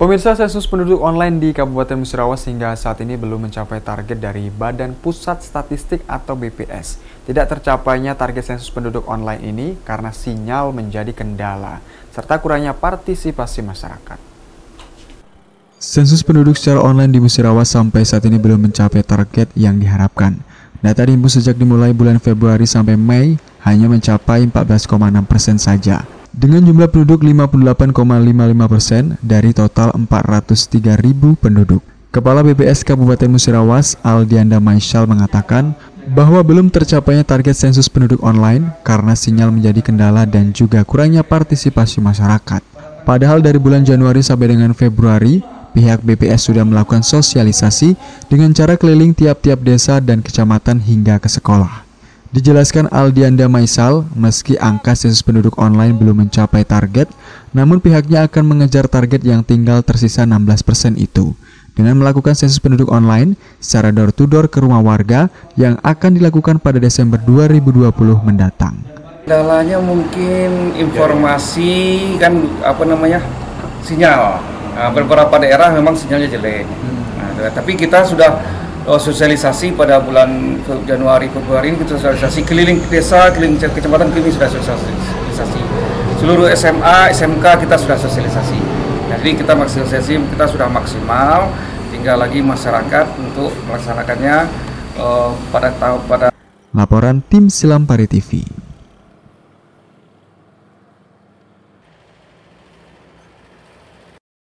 Pemirsa, sensus penduduk online di Kabupaten Musirawas hingga saat ini belum mencapai target dari Badan Pusat Statistik atau BPS. Tidak tercapainya target sensus penduduk online ini karena sinyal menjadi kendala, serta kurangnya partisipasi masyarakat. Sensus penduduk secara online di Musirawas sampai saat ini belum mencapai target yang diharapkan. Data dihimpun sejak dimulai bulan Februari sampai Mei hanya mencapai 14,6% saja. Dengan jumlah penduduk 58,55% dari total 403.000 penduduk. Kepala BPS Kabupaten Musirawas, Aldianda Maishal mengatakan bahwa belum tercapainya target sensus penduduk online karena sinyal menjadi kendala dan juga kurangnya partisipasi masyarakat. Padahal dari bulan Januari sampai dengan Februari, pihak BPS sudah melakukan sosialisasi dengan cara keliling tiap-tiap desa dan kecamatan hingga ke sekolah. Dijelaskan Aldianda Maishal, meski angka sensus penduduk online belum mencapai target, namun pihaknya akan mengejar target yang tinggal tersisa 16% itu, dengan melakukan sensus penduduk online secara door-to-door ke rumah warga yang akan dilakukan pada Desember 2020 mendatang. Kendalanya mungkin informasi sinyal. Nah, beberapa daerah memang sinyalnya jelek. Nah, tapi kita sudah sosialisasi pada bulan Januari, Februari ini kita sosialisasi keliling desa, keliling kecamatan, keliling sudah sosialisasi. Seluruh SMA, SMK kita sudah sosialisasi. Jadi kita sosialisasi kita sudah maksimal, tinggal lagi masyarakat untuk melaksanakannya pada Laporan Tim Silampari TV.